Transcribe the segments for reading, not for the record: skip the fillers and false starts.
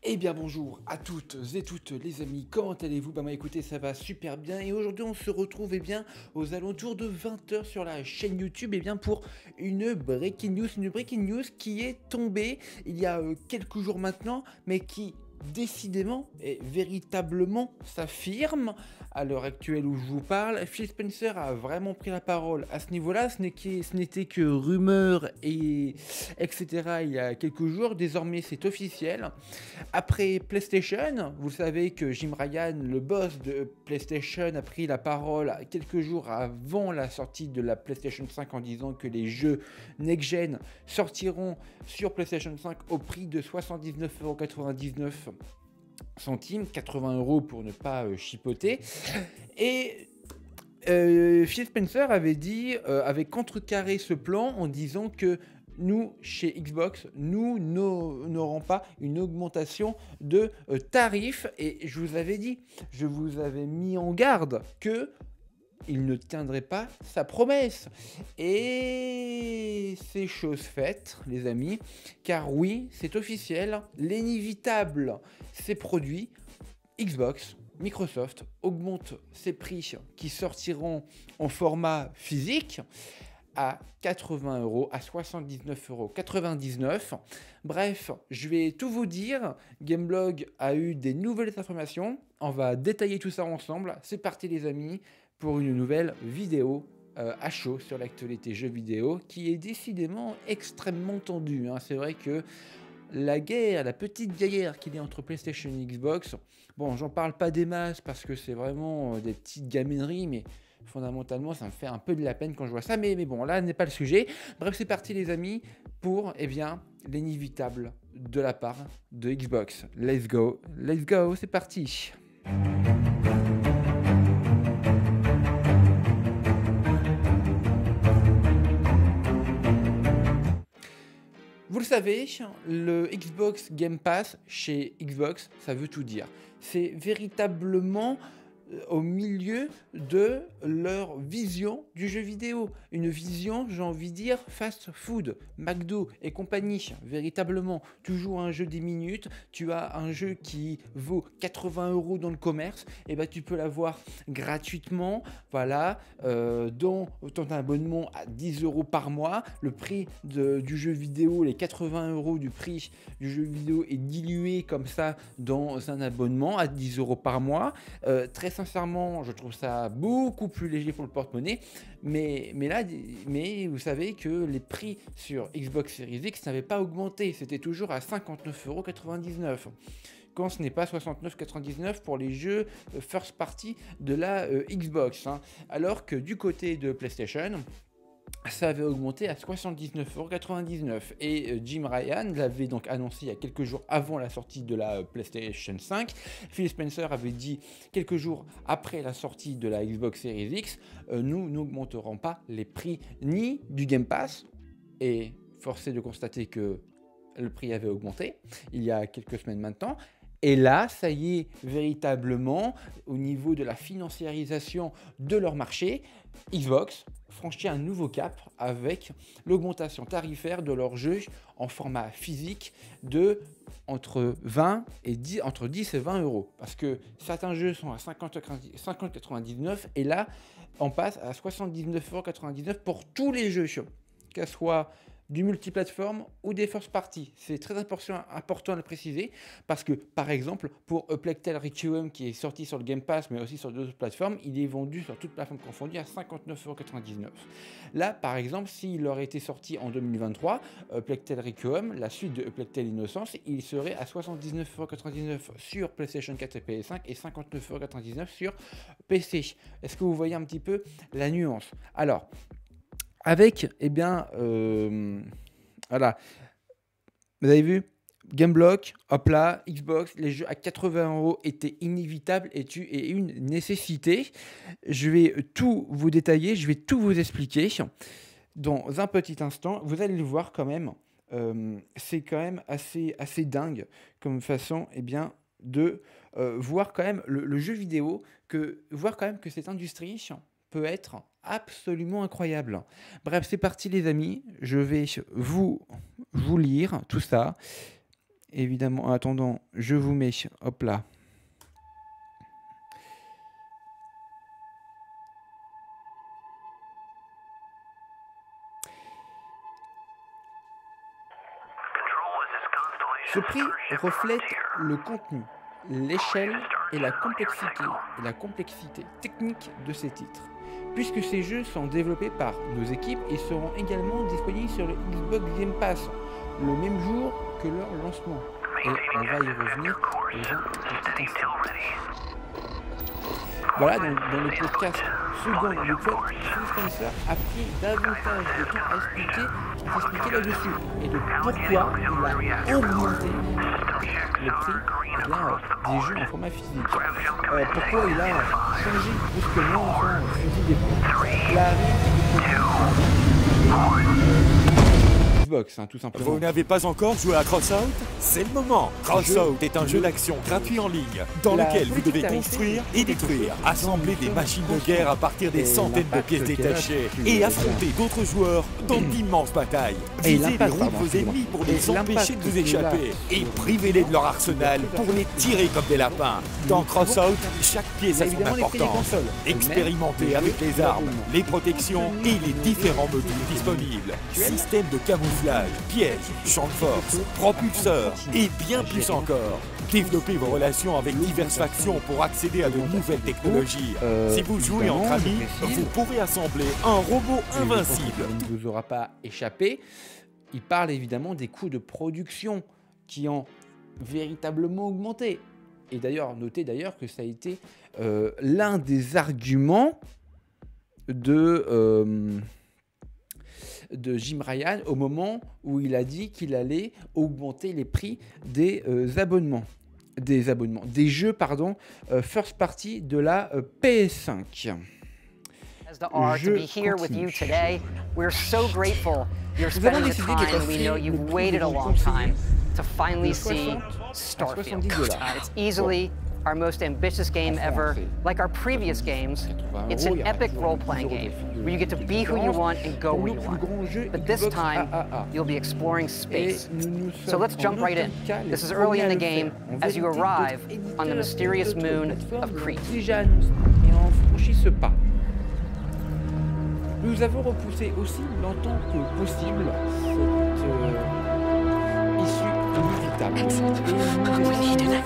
Eh bien bonjour à toutes et toutes les amis, comment allez-vous? Bah moi écoutez, ça va super bien et aujourd'hui on se retrouve aux alentours de 20 h sur la chaîne YouTube pour une breaking news qui est tombée il y a quelques jours maintenant mais qui décidément et véritablement s'affirme à l'heure actuelle où je vous parle. Phil Spencer a vraiment pris la parole à ce niveau-là, ce n'était que rumeur et etc. il y a quelques jours, désormais c'est officiel. Après PlayStation, vous savez que Jim Ryan, le boss de PlayStation, a pris la parole quelques jours avant la sortie de la PlayStation 5 en disant que les jeux next-gen sortiront sur PlayStation 5 au prix de 79,99 €, 80 € pour ne pas chipoter. Et Phil Spencer avait contrecarré ce plan en disant que nous, chez Xbox, nous n'aurons pas une augmentation de tarifs. Et je vous avais mis en garde que il ne tiendrait pas sa promesse. Et c'est chose faite, les amis, car oui, c'est officiel, l'inévitable s'est produit. Xbox, Microsoft augmente ses prix qui sortiront en format physique à 80 €, à 79,99 €. Bref, je vais tout vous dire. Gameblog a eu des nouvelles informations. On va détailler tout ça ensemble. C'est parti les amis pour une nouvelle vidéo à chaud sur l'actualité jeux vidéo qui est décidément extrêmement tendue. C'est vrai que la petite guerre qu'il y a entre PlayStation et Xbox, bon, j'en parle pas des masses parce que c'est vraiment des petites gamineries, mais fondamentalement, ça me fait un peu de la peine quand je vois ça, mais bon, là n'est pas le sujet. Bref, c'est parti les amis pour, l'inévitable de la part de Xbox. Let's go, c'est parti. Vous le savez, le Xbox Game Pass chez Xbox, ça veut tout dire. C'est véritablement au milieu de leur vision du jeu vidéo. Une vision, j'ai envie de dire, fast food, McDo et compagnie. Véritablement, toujours un jeu 10 minutes. Tu as un jeu qui vaut 80 € dans le commerce. Et tu peux l'avoir gratuitement. Voilà, dans ton abonnement à 10 € par mois. Le prix du jeu vidéo, les 80 € du prix du jeu vidéo est dilué comme ça dans un abonnement à 10 € par mois. Très sincèrement, je trouve ça beaucoup plus léger pour le porte-monnaie, mais vous savez que les prix sur Xbox Series X n'avaient pas augmenté, c'était toujours à 59,99 €. Quand ce n'est pas 69,99 € pour les jeux first party de la Xbox. Alors que du côté de PlayStation, ça avait augmenté à 79,99 €. Et Jim Ryan l'avait donc annoncé il y a quelques jours avant la sortie de la PlayStation 5. Phil Spencer avait dit quelques jours après la sortie de la Xbox Series X, nous n'augmenterons pas les prix ni du Game Pass. Et force est de constater que le prix avait augmenté il y a quelques semaines maintenant. Et là, ça y est, véritablement, au niveau de la financiarisation de leur marché, Xbox franchit un nouveau cap avec l'augmentation tarifaire de leurs jeux en format physique de entre 10 et 20 €. Parce que certains jeux sont à 50,99 € et là, on passe à 79,99 € pour tous les jeux, qu'elle soit du multiplateforme ou des first party. C'est très important de le préciser parce que, par exemple, pour A Plague Tale Requiem qui est sorti sur le Game Pass mais aussi sur d'autres plateformes, il est vendu sur toutes plateformes confondues à 59,99 €. Là, par exemple, s'il aurait été sorti en 2023, A Plague Tale Requiem, la suite de A Plague Tale Innocence, il serait à 79,99 € sur PlayStation 4 et PS5 et 59,99 € sur PC. Est-ce que vous voyez un petit peu la nuance? Alors, avec, voilà, vous avez vu, Gameblog, hop là, Xbox, les jeux à 80 € étaient inévitables et une nécessité. Je vais tout vous détailler, je vais tout vous expliquer dans un petit instant. Vous allez le voir quand même, c'est quand même assez dingue comme façon, de voir quand même le jeu vidéo, voir quand même que cette industrie peut être absolument incroyable. Bref, c'est parti les amis, je vais vous lire tout ça. évidemment, en attendant, je vous mets, hop là. Ce prix reflète le contenu, l'échelle et la complexité technique de ces titres. Puisque ces jeux sont développés par nos équipes, ils seront également disponibles sur le Xbox Game Pass le même jour que leur lancement. Et on va y revenir dans un petit instant. Voilà, dans le podcast second du club, Phil Spencer a pris davantage de temps à expliquer là-dessus et de pourquoi il a augmenté le prix des jeux en format physique. Pourquoi il a changé brusquement son fusil d'épaule. La Xbox, hein, tout simplement. Vous n'avez pas encore joué à Crossout? C'est le moment. Crossout est un jeu d'action gratuit en ligne dans lequel vous devez construire et détruire, assembler des machines de guerre à partir des centaines de pièces détachées et affronter d'autres joueurs dans d'immenses batailles. Visez les roues de vos ennemis pour les empêcher de vous échapper et privez-les de leur arsenal pour les tirer comme des lapins. Dans Crossout, chaque pièce a son importance. Expérimentez avec les armes, les protections et les différents modules disponibles. Système de camouflage, pièges, champ de force, propulseurs et bien plus encore. Développez vos relations avec diverses factions pour accéder à de nouvelles technologies. Si vous jouez entre amis, vous pourrez assembler un robot invincible. Il ne vous aura pas échappé. Il parle évidemment des coûts de production qui ont véritablement augmenté. Et d'ailleurs, notez d'ailleurs que ça a été l'un des arguments de Jim Ryan au moment où il a dit qu'il allait augmenter les prix des jeux first party de la PS5. To be here with you today. We're so grateful you're spending the time. We know you've waited a long time to finally see Starfield. It's easily our most ambitious game ever. Like our previous games, it's an epic role-playing game where you get to be who you want and go where you want. But this time, you'll be exploring space. So let's jump right in. This is early in the game as you arrive on the mysterious moon of Crete. Déjà annoncé et on franchit ce pas. Nous avons repoussé aussi longtemps que possible cette issue inévitable. Et nous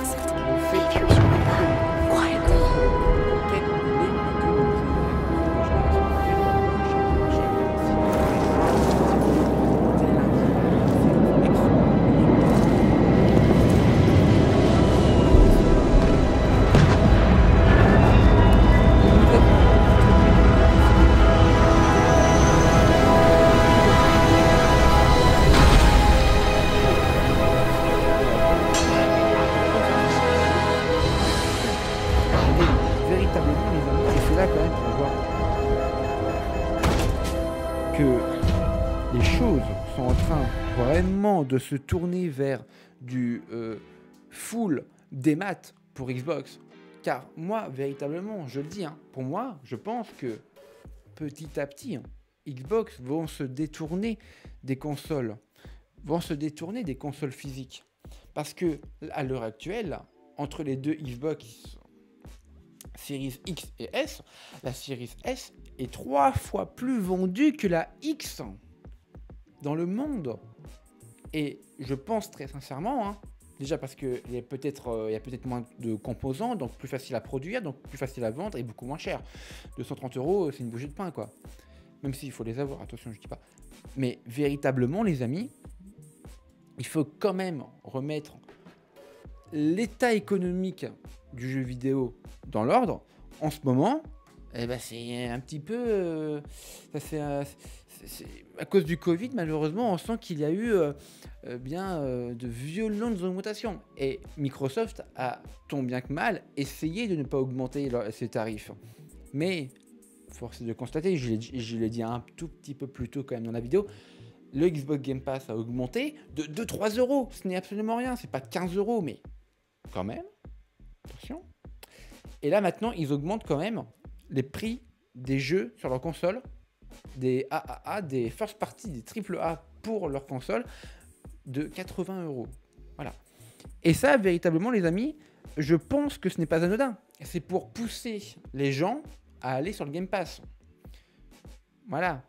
de se tourner vers du full démat pour Xbox, car moi véritablement je le dis, pour moi je pense que petit à petit Xbox vont se détourner des consoles physiques, parce que à l'heure actuelle entre les deux Xbox Series X et S, la Series S est 3 fois plus vendue que la X dans le monde. Et je pense très sincèrement, déjà parce qu'il y a peut-être moins de composants, donc plus facile à produire, donc plus facile à vendre et beaucoup moins cher. 230 €, c'est une bouchée de pain, quoi. Même s'il faut les avoir, attention, je dis pas. Mais véritablement, les amis, il faut quand même remettre l'état économique du jeu vidéo dans l'ordre. En ce moment, c'est un petit peu... à cause du Covid, malheureusement, on sent qu'il y a eu de violentes augmentations. Et Microsoft a, tant bien que mal, essayé de ne pas augmenter ses tarifs. Mais, force est de constater, je l'ai dit un tout petit peu plus tôt quand même dans la vidéo, le Xbox Game Pass a augmenté de 2-3 €. Ce n'est absolument rien, c'est pas 15 €, mais quand même, attention. Et là, maintenant, ils augmentent quand même les prix des jeux sur leur console, des AAA, des first party, des AAA pour leur console de 80 €. Voilà. Et ça, véritablement, les amis, je pense que ce n'est pas anodin. C'est pour pousser les gens à aller sur le Game Pass. Voilà.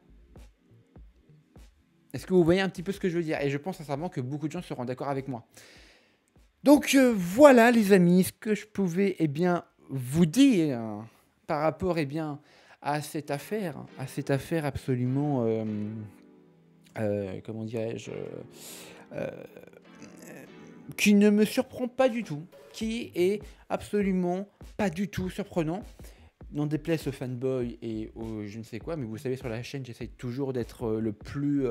Est-ce que vous voyez un petit peu ce que je veux dire? Et je pense sincèrement que beaucoup de gens seront d'accord avec moi. Donc voilà les amis, ce que je pouvais vous dire par rapport à cette affaire absolument, comment dirais-je, qui ne me surprend pas du tout, qui est absolument pas du tout surprenant. N'en déplaise au fanboy et au je ne sais quoi, mais vous savez, sur la chaîne, j'essaie toujours d'être le plus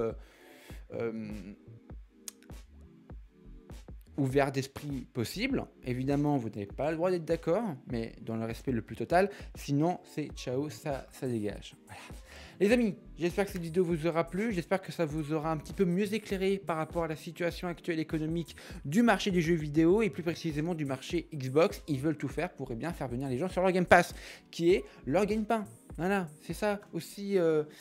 ouvert d'esprit possible. Évidemment, vous n'avez pas le droit d'être d'accord, mais dans le respect le plus total. Sinon, c'est ciao, ça dégage. Voilà. Les amis, j'espère que cette vidéo vous aura plu. J'espère que ça vous aura un petit peu mieux éclairé par rapport à la situation actuelle économique du marché des jeux vidéo et plus précisément du marché Xbox. Ils veulent tout faire pour faire venir les gens sur leur Game Pass, qui est leur gagne-pain. Voilà, c'est ça aussi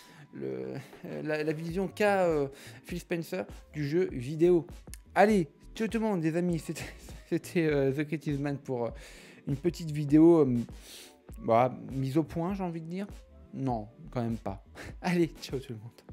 la vision qu'a Phil Spencer du jeu vidéo. Allez, ciao tout le monde, les amis. C'était The Creative Man pour une petite vidéo mise au point, j'ai envie de dire. Non, quand même pas. Allez, ciao tout le monde.